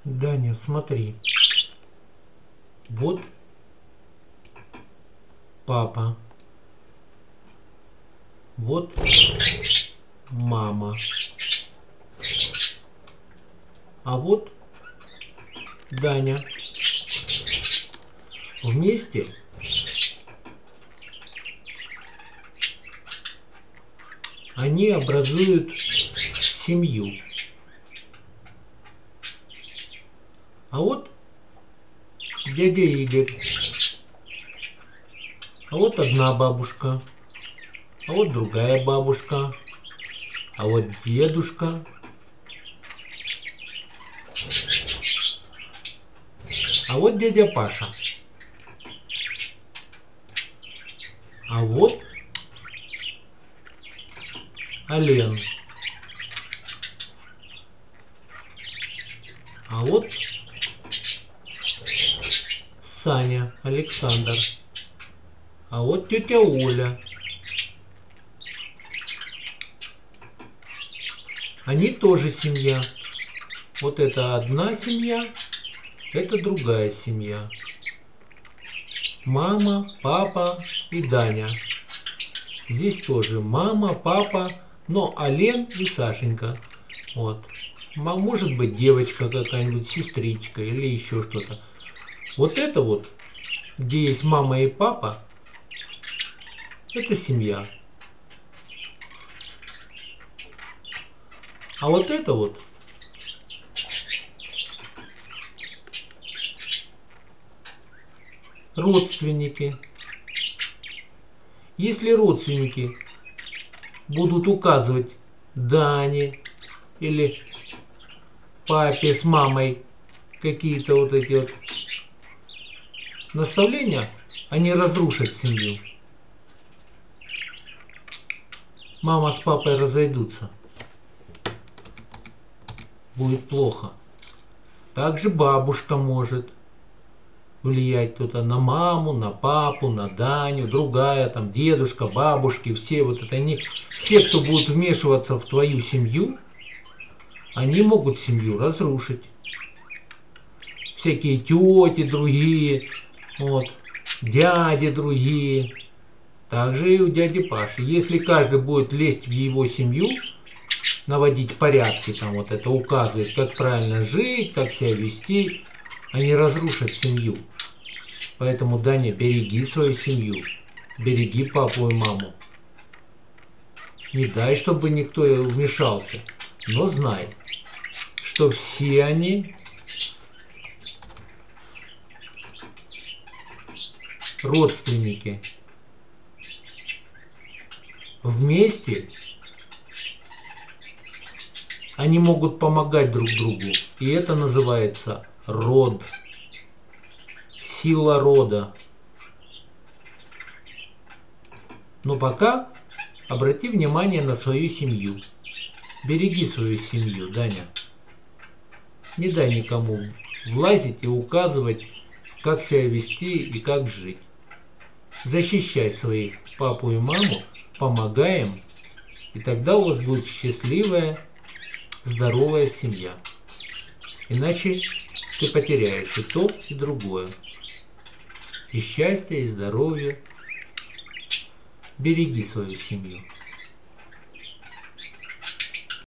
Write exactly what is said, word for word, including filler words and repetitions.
Даня, смотри. Вот папа. Вот мама. А вот Даня. Вместе они образуют семью. А вот дядя Игорь. А вот одна бабушка. А вот другая бабушка. А вот дедушка. А вот дядя Паша. А вот Ален. А вот Саня, Александр. А вот тетя Оля. Они тоже семья. Вот это одна семья, это другая семья. Мама, папа и Даня. Здесь тоже мама, папа, но Ален и Сашенька. Вот. Может быть девочка какая-нибудь, сестричка или еще что-то. Вот это вот, где есть мама и папа, это семья. А вот это вот родственники. Если родственники будут указывать Дане или папе с мамой какие-то вот эти вот наставления, они разрушат семью. Мама с папой разойдутся. Будет плохо. Также бабушка может влиять кто-то на маму, на папу, на Даню, другая, там, дедушка, бабушки, все вот это они, все, кто будут вмешиваться в твою семью, они могут семью разрушить. Всякие тети другие, вот, дяди другие, также и у дяди Паши. Если каждый будет лезть в его семью, наводить порядки, там вот это указывать, как правильно жить, как себя вести, они разрушат семью. Поэтому, Даня, береги свою семью, береги папу и маму. Не дай, чтобы никто вмешался, но знай, что все они родственники. Вместе они могут помогать друг другу. И это называется род. Сила рода. Но пока обрати внимание на свою семью. Береги свою семью, Даня. Не дай никому влазить и указывать, как себя вести и как жить. Защищай своих папу и маму, помогай им, и тогда у вас будет счастливая, здоровая семья. Иначе ты потеряешь и то, и другое. И счастье, и здоровье. Береги свою семью.